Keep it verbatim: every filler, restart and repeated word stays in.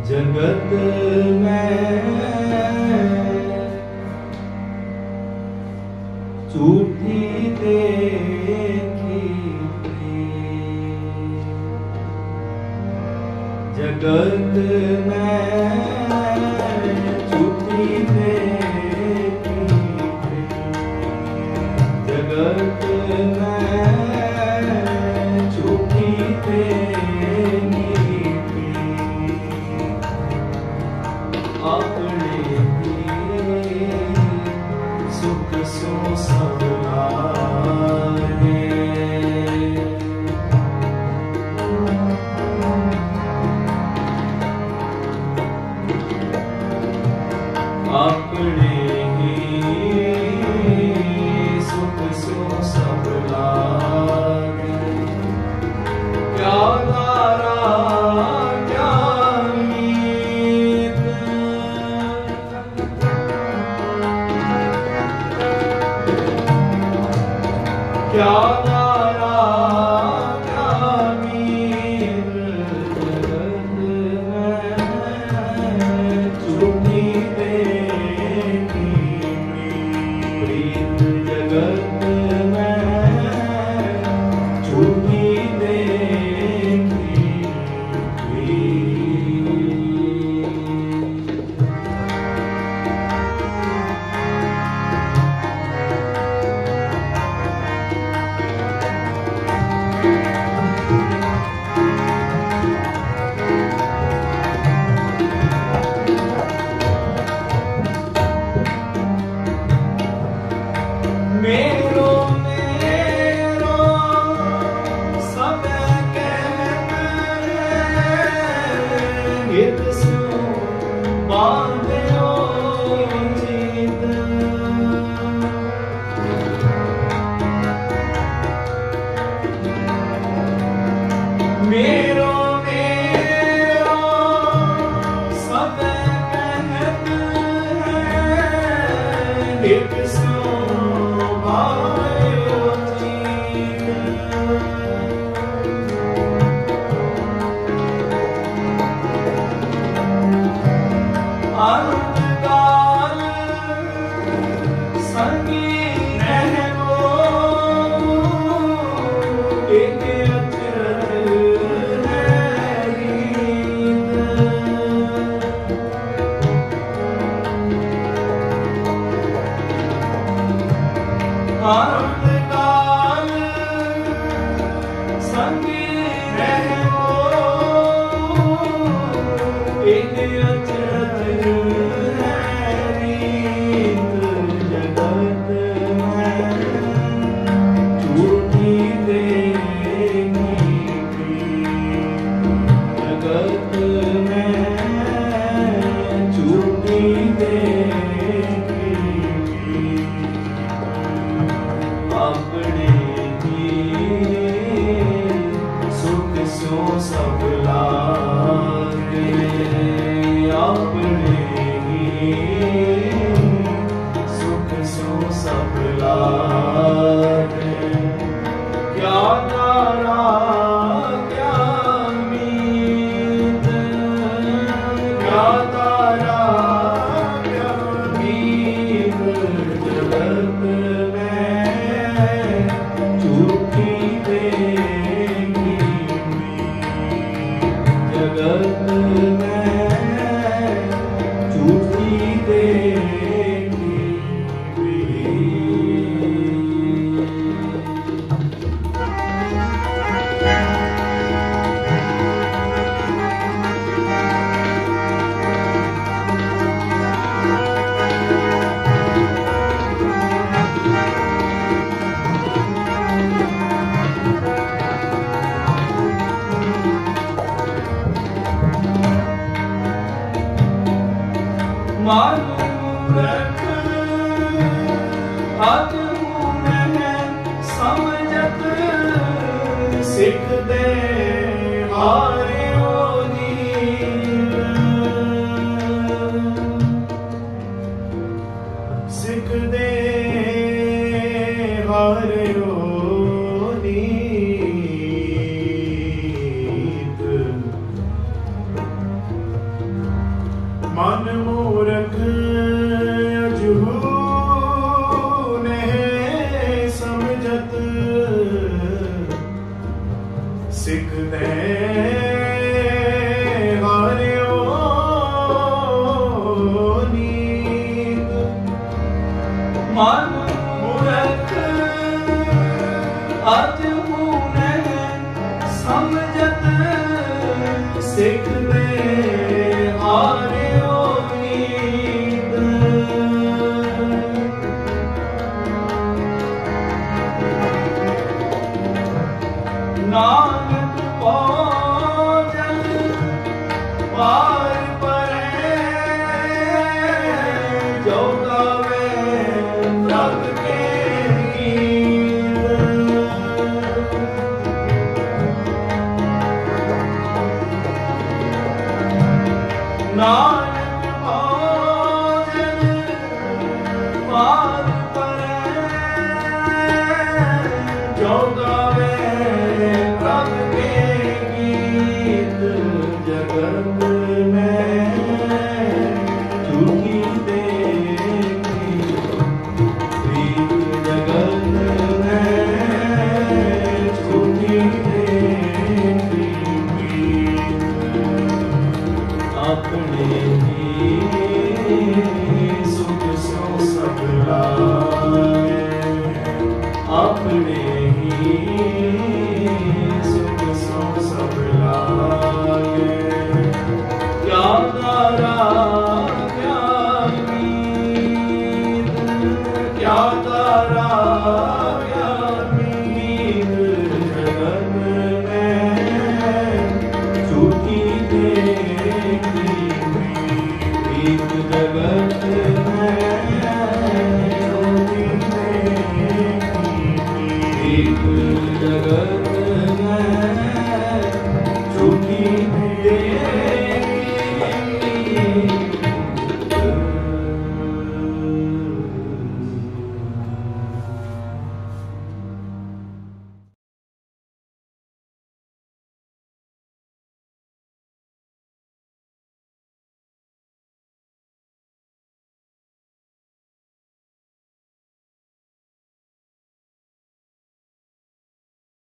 जगत में झूठी देखी जगत में झूठी देखी जगत में झूठी देखी अपने ही सुख सो सब लाए अपने ही सुख सो सब लाए क्या धारा क्या मीत क्या धारा क्या मीत जगत में झूठी देखी प्रीत जगत में झूठी देखी मेरो मेरो सब कहत हित सो बांध्यो जीत मेरो मेरो सब कहत हित सो अंतकाल संगी रहबो एक अचरज है रीत अंतकाल संगी रहबो एक अचरज अपने ही सुख सो सब लागे अपने ही सुख सो सब लागे क्या तारा क्या मीत क्या तारा क्या मीत जगत झूठी देखी जगत में झूठी देखी मानूरख अतुन समझत सिख दे हारियो नीर सिख दे हारियो नीर। मन मूरख अजहू नहीं समझत सिख दे हारियो नीत मन मूरख अजहू नहीं समझत सिख दे हारियो नीत नानक भोजन पार परे जो गावे प्रभ के गीत नानक भोजन पार परे जो गावे प्रभ के गीत जगत में झूठी देखी प्रीत जगत में झूठी देखी प्रीत अपने ही सुख सो सब लागे अपने ही सुख सो सब लागे क्या तारा क्या मीत क्या तारा क्या मीत जगत में झूठी देखी प्रीत जगत में झूठी देखी प्रीत जगत